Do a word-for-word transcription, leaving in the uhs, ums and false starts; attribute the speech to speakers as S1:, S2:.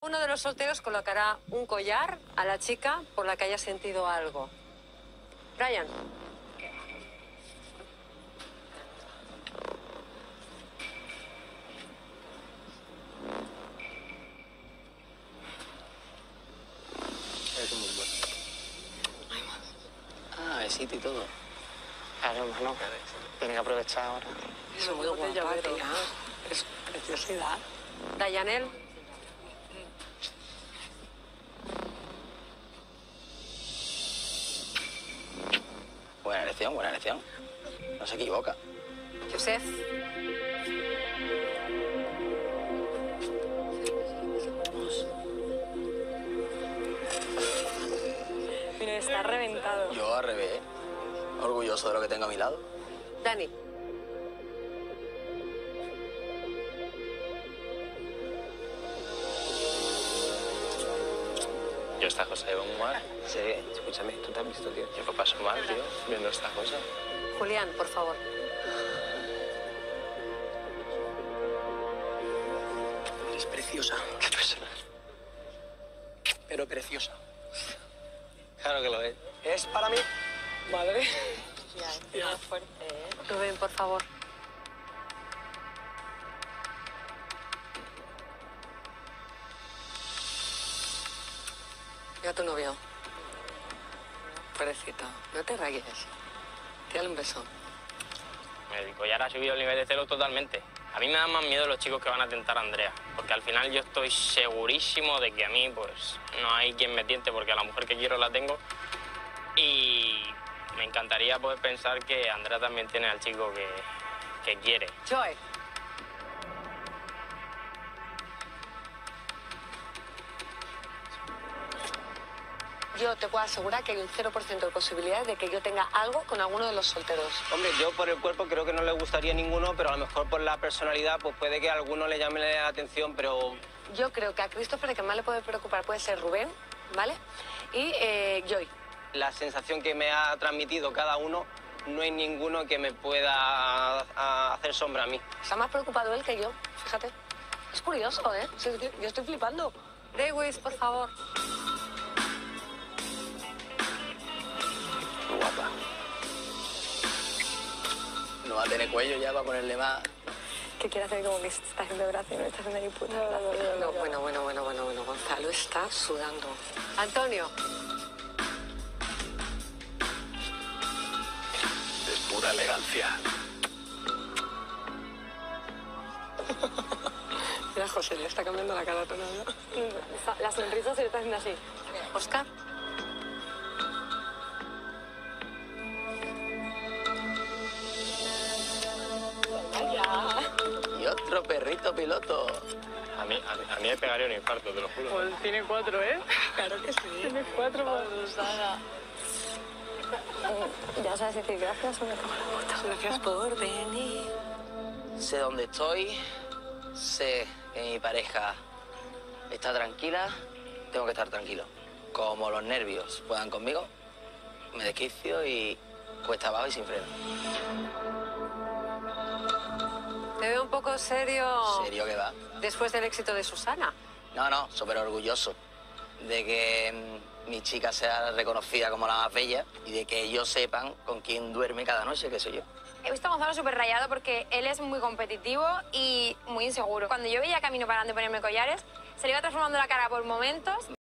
S1: Uno de los solteros colocará un collar a la chica por la que haya sentido algo. Brian.
S2: Es muy bueno.
S3: Ah, besito y todo.
S2: Claro, hermano. Tiene que aprovechar ahora.
S4: Es muy guapa, tía. Es preciosidad.
S1: Dayanel.
S3: Buena elección, buena elección. No se equivoca.
S1: Josep.
S4: Mira, está reventado.
S3: Yo al revés. Orgulloso de lo que tengo a mi lado.
S1: Dani.
S2: Yo esta cosa llevo muy mal.
S3: Sí, escúchame, ¿tú te has visto, tío?
S2: Yo lo paso mal, tío, viendo esta cosa.
S1: Julián, por favor.
S3: Es preciosa.
S2: Qué persona.
S3: Pero preciosa.
S2: Claro que lo es.
S3: Es para mí. Madre.
S4: Ya, es fuerte, ¿eh?
S1: Rubén, por favor.
S4: Mira a tu novio. Pobrecito, no te rayes. Tírale un beso.
S5: El collar ha subido el nivel de celo totalmente. A mí me dan más miedo los chicos que van a tentar a Andrea, porque al final yo estoy segurísimo de que a mí pues no hay quien me tiente, porque a la mujer que quiero la tengo. Y me encantaría poder pensar que Andrea también tiene al chico que, que quiere.
S1: Joy.
S4: Yo te puedo asegurar que hay un cero por ciento de posibilidades de que yo tenga algo con alguno de los solteros.
S6: Hombre, yo por el cuerpo creo que no le gustaría a ninguno, pero a lo mejor por la personalidad pues puede que a alguno le llame la atención, pero...
S4: Yo creo que a Christopher el que más le puede preocupar puede ser Rubén, ¿vale? Y eh, Joy.
S6: La sensación que me ha transmitido cada uno, no hay ninguno que me pueda a- hacer sombra a mí.
S4: Está más preocupado él que yo, fíjate. Es curioso, ¿eh? Sí, sí, yo estoy flipando.
S1: Lewis, por favor.
S3: Muy guapa. No va a tener cuello ya para ponerle más.
S4: Que quiere hacer como que se está haciendo gracia y no está haciendo ni puta gracia. No, bueno, bueno, bueno, bueno, bueno. Gonzalo está sudando.
S1: Antonio.
S3: Es pura elegancia.
S4: Mira, José, le está cambiando la cara a todo, ¿no? La sonrisa se le está haciendo así.
S1: Oscar.
S3: Y otro perrito piloto.
S5: A mí, a mí, a mí me pegaría un infarto, te lo juro.
S4: Pues tiene cuatro, ¿eh? Claro que sí. Tiene cuatro, Rosana. Ya sabes decir gracias o me cago en la puta. Gracias por venir.
S3: Sé dónde estoy. Sé que mi pareja está tranquila. Tengo que estar tranquilo. Como los nervios puedan conmigo, me desquicio y cuesta abajo y sin freno.
S1: Te veo un poco serio
S3: ¿Serio que va?
S1: después del éxito de Susana.
S3: No, no, súper orgulloso de que mm, mi chica sea reconocida como la más bella y de que ellos sepan con quién duerme cada noche, que soy yo.
S7: He visto a Gonzalo súper rayado porque él es muy competitivo y muy inseguro. Cuando yo veía camino para adelante ponerme collares, se le iba transformando la cara por momentos.